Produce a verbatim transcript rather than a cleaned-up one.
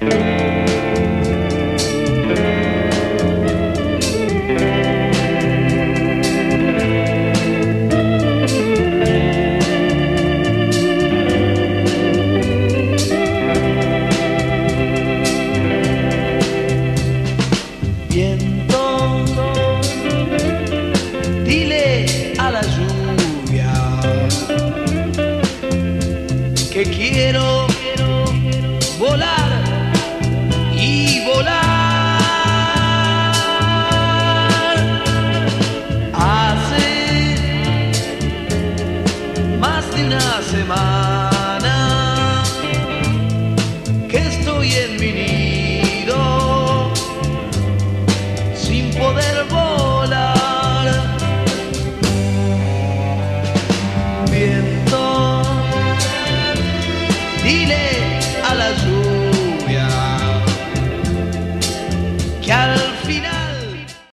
Que quiero volar y volar. Hace más de una semana que estoy en mi nido sin poder volar. Viento, dile a la lluvia que al final